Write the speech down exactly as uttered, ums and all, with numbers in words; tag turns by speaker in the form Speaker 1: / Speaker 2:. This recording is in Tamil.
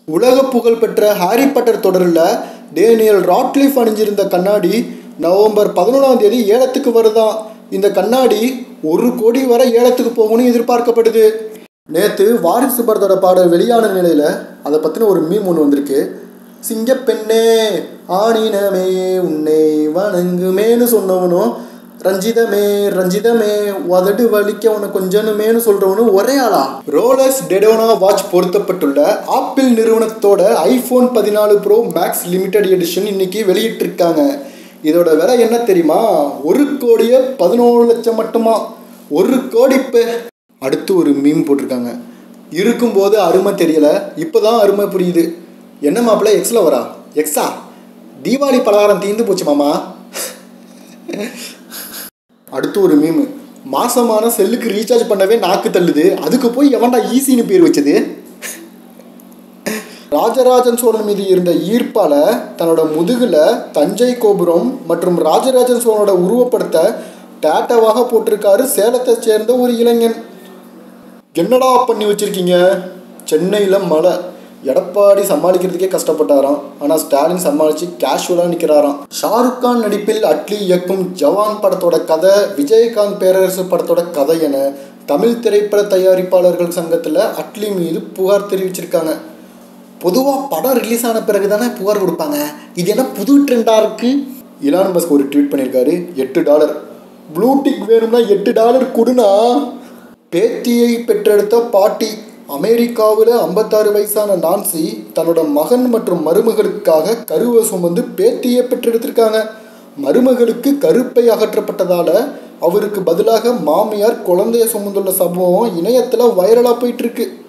Speaker 1: உலக புகழ் பெற்ற ஹாரி பாட்டர் தொடரில் டேனியல் ராட்க்ளிஃப் அணிஞ்சிருந்த கண்ணாடி நவம்பர் பதினொன்றாம் தேதி ஏலத்துக்கு வருதான். இந்த கண்ணாடி ஒரு கோடி வரை ஏலத்துக்கு போகணும்னு எதிர்பார்க்கப்படுது. நேற்று வாரிசு படத்தோட பாடல் வெளியான நிலையில் அதை பற்றின ஒரு மீம் ஒன்று வந்திருக்கு. சிங்கப்பெண்ணே ஆணினமே உன்னை வணங்குமேனு சொன்னவனும், ரஞ்சிதமே ரஞ்சிதமே உதடு வலிக்க உனக்கு கொஞ்சனுமேனு சொல்றவனும் ஒரே ஆளா? ரோலக்ஸ் டெடோனா வாட்ச் பொருத்தப்பட்டுள்ள ஆப்பிள் நிறுவனத்தோட ஐபோன் பதினாலு ப்ரோ மேக்ஸ் லிமிடெட் எடிஷன் இன்னைக்கு வெளியிட்டிருக்காங்க. இதோட விலை என்ன தெரியுமா? ஒரு கோடியே பதினோரு லட்சம் மட்டுமா. ஒரு கோடி. இப்போ அடுத்து ஒரு மீம் போட்டிருக்காங்க. இருக்கும்போது அருமை தெரியல, இப்போதான் அருமை புரியுது. என்ன மாப்பிள்ள எக்ஸ்ல வரா? எக்ஸா? தீபாவளி பலகாரம் தீர்ந்து போச்சு மாமா. அடுத்து ஒரு மீம். மாசமான செல்லுக்கு ரீசார்ஜ் பண்ணவே நாக்கு தள்ளுது, அதுக்கு போய் எவன்டா ஈஸின்னு பேர் வச்சது? ராஜராஜன் சோழன் மீது இருந்த ஈர்ப்பால தன்னோட முதுகுல தஞ்சை கோபுரம் மற்றும் ராஜராஜன் சோழனோட உருவப்படத்தை டேட்டாவாக போட்டிருக்காரு சேலத்தை சேர்ந்த ஒரு இளைஞன். என்னடா பண்ணி வச்சிருக்கீங்க? சென்னையில் மழை, எடப்பாடி சமாளிக்கிறதுக்கே கஷ்டப்பட்டாராம். ஆனால் ஸ்டாலின் சமாளித்து கேஷுவலாக நிற்கிறாராம். ஷாருக் கான் நடிப்பில் அட்லி இயக்கும் ஜவான் படத்தோட கதை, விஜயகாந்த் பேரரசு படத்தோட கதை என தமிழ் திரைப்பட தயாரிப்பாளர்கள் சங்கத்தில் அட்லி மீது புகார் தெரிவிச்சிருக்காங்க. பொதுவாக படம் ரிலீஸ் ஆன பிறகு தானே புகார் கொடுப்பாங்க, இது என்ன புது ட்ரெண்டாக இருக்குது? இலான் மஸ்க் ஒரு ட்வீட் பண்ணியிருக்காரு. எட்டு டாலர் ப்ளூடிக் வேணும்னா எட்டு டாலர் கொடுனா. பேத்தியை பெற்றெடுத்த பாட்டி. அமெரிக்காவில் ஐம்பத்தாறு வயசான நான்சி தன்னோட மகன் மற்றும் மருமகளுக்காக கருவை சுமந்து பேத்தியை பெற்றெடுத்திருக்காங்க. மருமகளுக்கு கருப்பை அகற்றப்பட்டதால அவருக்கு பதிலாக மாமியார் குழந்தைய சுமந்துள்ள சம்பவம் இணையத்தில் வைரலாக போயிட்டு இருக்கு.